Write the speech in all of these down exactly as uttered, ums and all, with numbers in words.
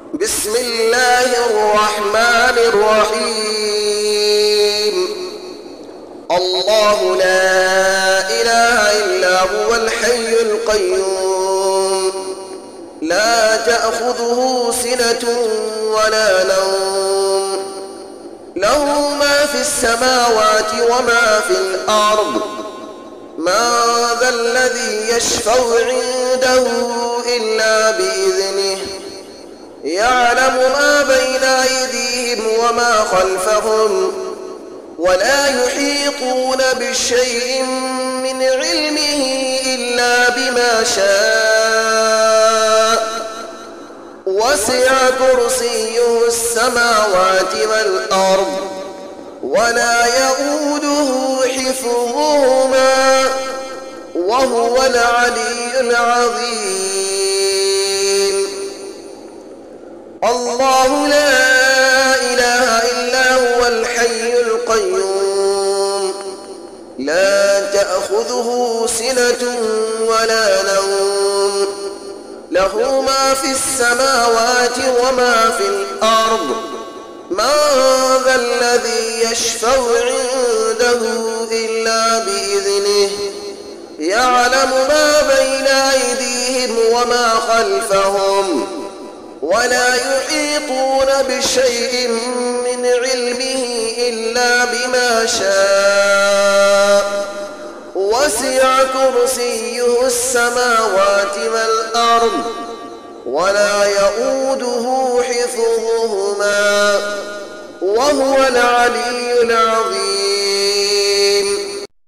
بسم الله الرحمن الرحيم. الله لا إله إلا هو الحي القيوم، لا تأخذه سنة ولا نوم، له ما في السماوات وما في الأرض. من ذا الذي يشفع عنده إلا بإذنه، يعلم ما بين أيديهم وما خلفهم، ولا يحيطون بشيء من علمه إلا بما شاء. وسع كرسيه السماوات والأرض، ولا يؤوده حفظهما، وهو العلي العظيم. الله لا إله إلا هو الحي القيوم، لا تأخذه سنة ولا نوم، له ما في السماوات وما في الأرض. من ذا الذي يشفع عنده إلا بإذنه، يعلم ما بين أيديهم وما خلفهم، ولا يحيطون بشيء من علمه إلا بما شاء. وسع كرسيه السماوات والأرض، ولا يؤوده حفظهما، وهو العلي العظيم.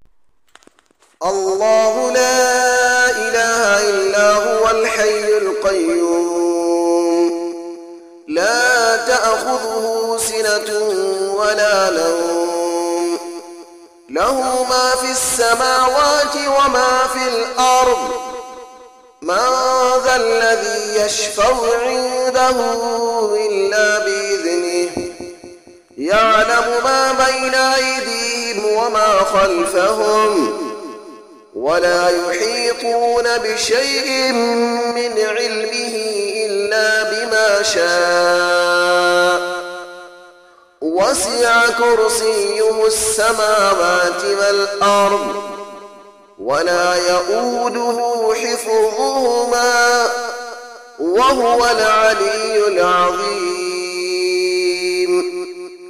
الله لا إله إلا هو الحي القيوم، لا تأخذه سنة ولا نوم، له ما في السماوات وما في الأرض. من ذا الذي يشفع عنده إلا بإذنه، يعلم ما بين أيديهم وما خلفهم، ولا يحيطون بشيء من علمه إلا بما شاء. وسع كرسيه السماوات والأرض، ولا يؤوده حفظهما، وهو العلي العظيم.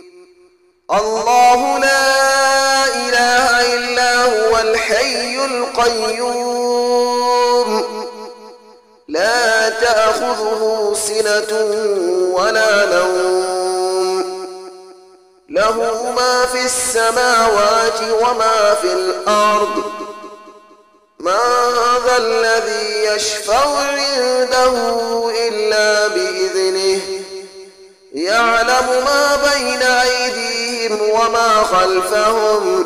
الله لا إله إلا هو الحي القيوم، لا تأخذه سنة ولا نوم، له ما في السماوات وما في الأرض. من ذا الذي يشفع عنده إلا بإذنه، يعلم ما بين أيديهم وما خلفهم،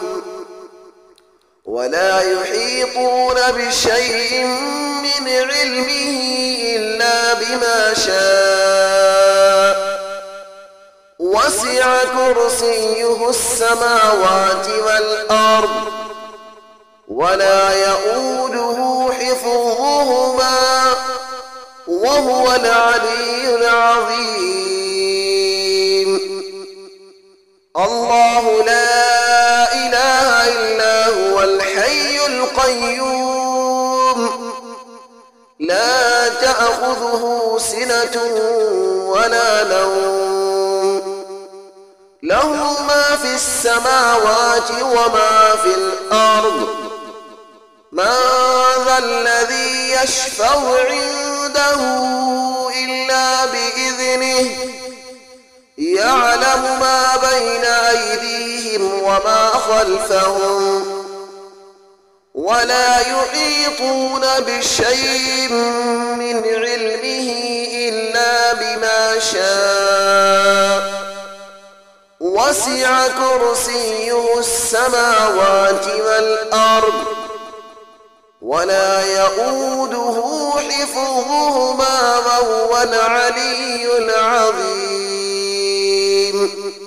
ولا يحيطون بشيء من علمه إلا بما شاء. وسع كرسيه السماوات والأرض، ولا يؤوده حفظهما، وهو العلي العظيم. الله لا إله إلا هو الحي القيوم، لا تأخذه سنة ولا نوم، له ما في السماوات وما في الأرض. من ذا الذي يشفع عنده إلا بإذنه، يعلم ما بين أيديهم وما خلفهم، ولا يحيطون بشيء من علمه إلا بما شاء. وسع كرسيه السماوات والأرض، ولا يؤوده حفظهما، وهو العلي العظيم.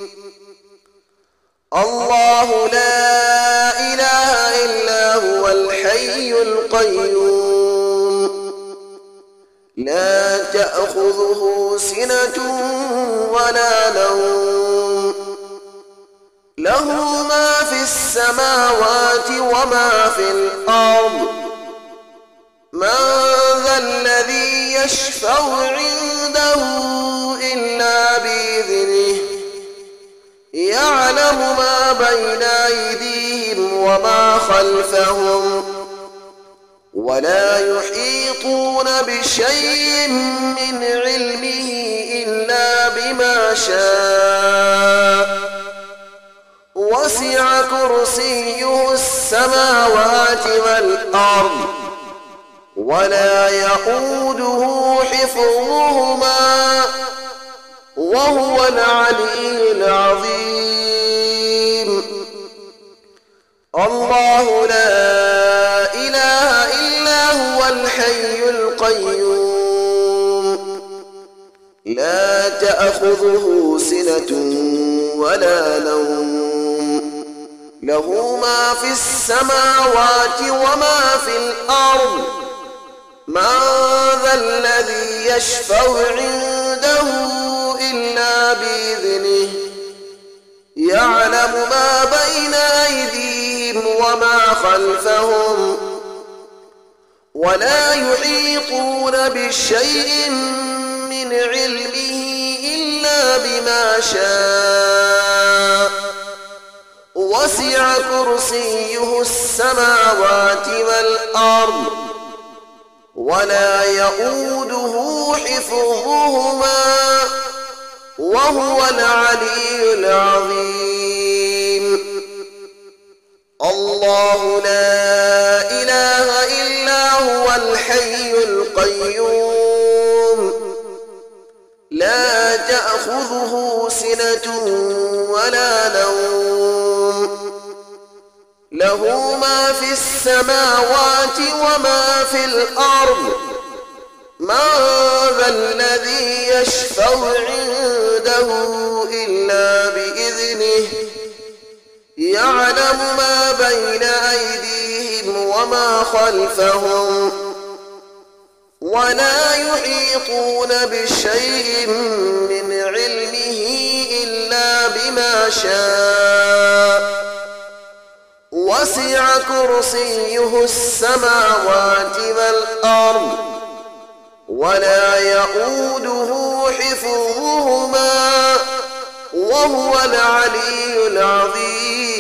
الله لا إله إلا هو الحي القيوم، لا تأخذه سنة ولا نوم له ما في السماوات وما في الأرض من ذا الذي يشفع عنده إلا بإذنه يعلم ما بين أيديهم وما خلفهم ولا يحيطون بشيء من علمه إلا بما شاء وسع كرسيه السماوات والأرض ولا يئوده حفظهما وهو العلي العظيم الله لا إله إلا هو الحي القيوم لا تأخذه سنة ولا نوم له ما في السماوات وما في الأرض من ذا الذي يشفع عنده إلا بإذنه يعلم ما بين أيديهم وما خلفهم ولا يحيطون بشيء من علمه إلا بما شاء وسع كرسيه السماوات والأرض ولا يئوده حفظهما وهو العلي العظيم الله لا إله إلا هو الحي القيوم لا تأخذه سنة ولا نوم له ما في السماوات وما في الأرض من ذا الذي يشفع عنده إلا بإذنه يعلم ما بين أيديهم وما خلفهم ولا يحيطون بشيء من علمه إلا بما شاء وسع كرسيه السماوات والأرض ولا يئوده حفظهما وهو العلي العظيم